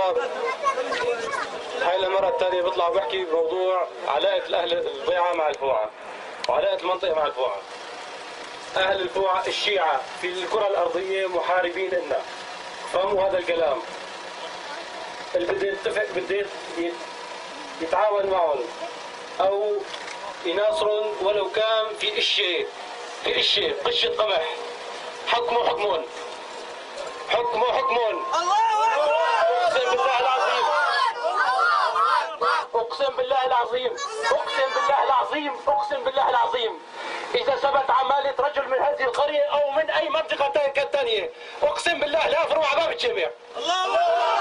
شباب، هاي المرة الثانية بطلع بحكي بموضوع علاقة أهل الضيعة مع الفوعة وعلاقة المنطقة مع الفوعة. أهل الفوعة الشيعة في الكرة الأرضية محاربين لنا، فهموا هذا الكلام. اللي بده يتفق بده يتعاون معهم أو يناصرون ولو كان في قشة قمح. حكمه حكمون، حكمه حكمون. أقسم بالله العظيم، أقسم بالله العظيم، أقسم بالله العظيم، أقسم بالله العظيم، إذا ثبت عمالة رجل من هذه القرية أو من أي منطقة ثانية، أقسم بالله لا أفروا على باب الجامع.